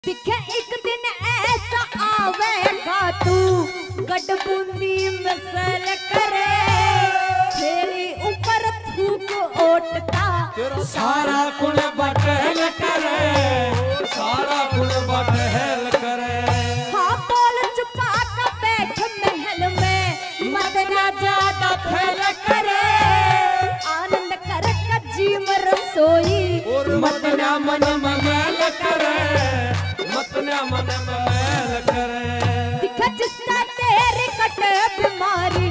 दिखे एक दिन ऐसा आवेगा तू गडबूंदी मसल करे, तेरे ऊपर थूक ओटता सारा कुल बटहल करे, सारा कुल बटहल करे। हाँ बोल चुपा का बैठ महल में मत ना ज्यादा फैल करे, आनंद कर जीव रसोई मत ना मन मैल करे, मत ना मन मैल करे। दिखा जिसका तेरे कटे बीमारी